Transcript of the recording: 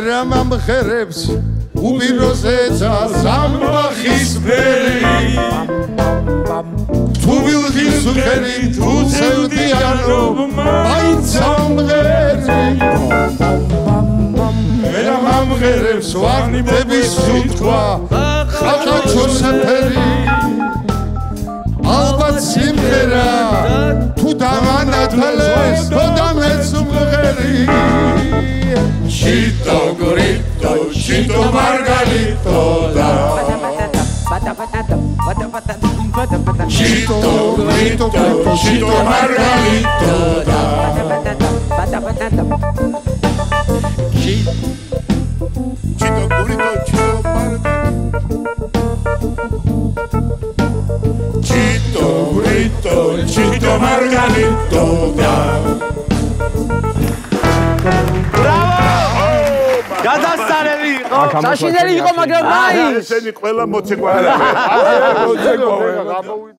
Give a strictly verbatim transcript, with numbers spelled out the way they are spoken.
მერა მომხერებს უპიროზეცა სამბახის ფერი თუ ვილღის ხერი თუ ცევდიანო მაინც ამღერი მერა მომხერებს ვარდების სუთქვა ხახაჩო საფერი ალბათ სიმღერა თუ დამანათლეს თოდამეც უმღერი Chito grito, chito margarito da Chito grito, chito margarito da Chito grito, chito margarito Chito grito, chito margarito da გადასწრები იყო, საშინელი იყო, მაგრამ მაინც. ესენი ყველა მოცეკვავე.